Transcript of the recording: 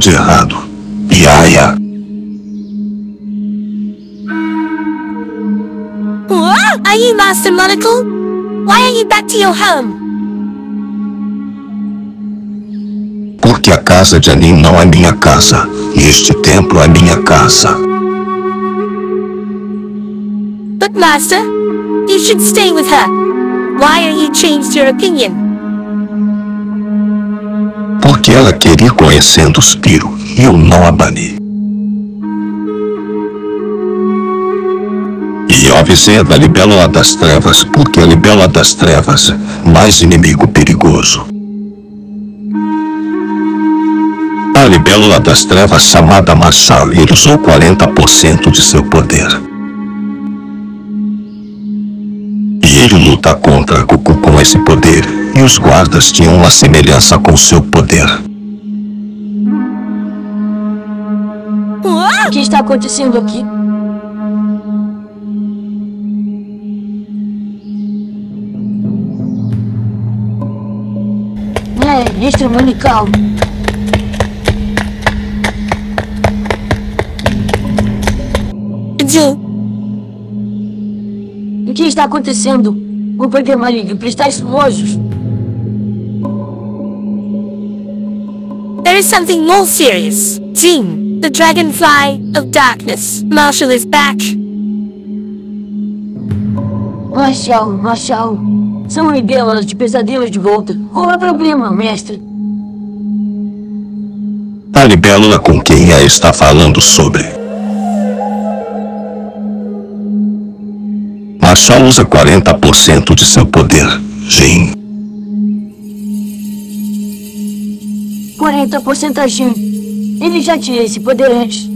de errado. Yaya. What? Are you Master Monocle? Why are you back to your home? Porque a casa de Anin não é minha casa. E este templo é minha casa. But Master, you should stay with her. Why are you changed your opinion? Porque ela queria ir conhecendo o Spiro e eu não a bani. E eu avisei da Libélula das Trevas porque a Libélula das Trevas é mais inimigo perigoso. A Libélula das Trevas chamada Marshall usou 40% de seu poder. E ele luta contra Goku com esse poder, e os guardas tinham uma semelhança com seu poder. O que está acontecendo aqui? Extramanical. O que está acontecendo? O poder maligno está exposto. There is something more serious. Jin, the Dragonfly of Darkness. Marshall is back. Marshall. São libélulas de pesadelos de volta. Qual é o problema, mestre? A libélula com quem ela está falando sobre. Marshall usa 40% de seu poder, Jin. 40% a Jin. Ele já tinha esse poder antes.